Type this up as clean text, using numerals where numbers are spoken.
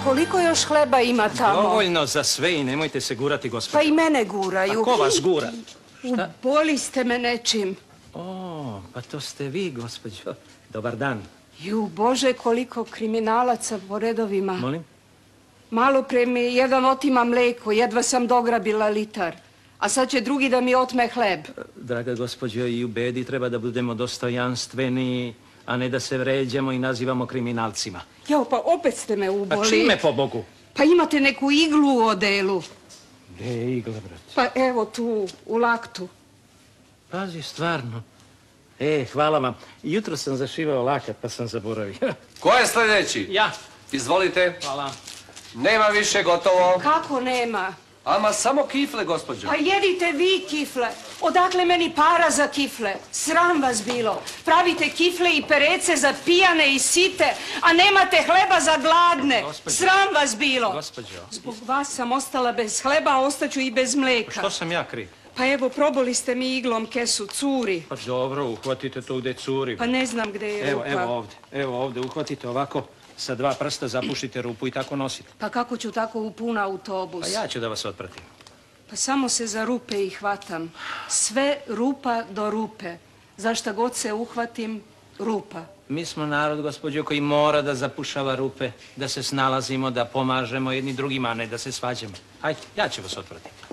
koliko još hleba ima tamo? Dovoljno za sve i nemojte se gurati, gospođo. Pa i mene guraju. A ko vas gura? Uboli ste me nečim. O, pa to ste vi, gospođo. Dobar dan. Ju, Bože, koliko kriminalaca po redovima. Molim? Malo pre mi jedan otima mleko, jedva sam dograbila litar. A sad će drugi da mi otme hleb. Draga gospođo, i u bedi treba da budemo dostojanstveni, a ne da se vređamo i nazivamo kriminalcima. Jao, pa opet ste me uboli. A čime, po Bogu? Pa imate neku iglu u odelu. Gde je igla, brat? Pa evo tu, u laktu. Pazi, stvarno. Hvala vam. Jutro sam zašivao lakat, pa sam zaboravio. Ko je sljedeći? Ja. Izvolite. Hvala. Nema više, gotovo. Kako nema? Ama samo kifle, gospođo. Pa jedite vi kifle. Odakle meni para za kifle? Sram vas bilo. Pravite kifle i perece za pijane i site, a nemate hleba za gladne. Gospođo. Sram vas bilo. Gospođo. Zbog vas sam ostala bez hleba, a ostaću i bez mleka. Što sam ja kriv? Pa evo, proboli ste mi iglom kesu, curi. Pa dobro, uhvatite to gde curi. Pa ne znam gde je rupa. Evo ovde, uhvatite ovako, sa 2 prsta zapušite rupu i tako nosite. Pa kako ću tako u pun autobus? Pa ja ću da vas otpratim. Pa samo se za rupe i hvatam. Sve rupa do rupe. Za šta god se uhvatim, rupa. Mi smo narod, gospođo, koji mora da zapušava rupe, da se snalazimo, da pomažemo jedni drugima, a ne da se svađamo. Hajde, ja ću vas otpratiti.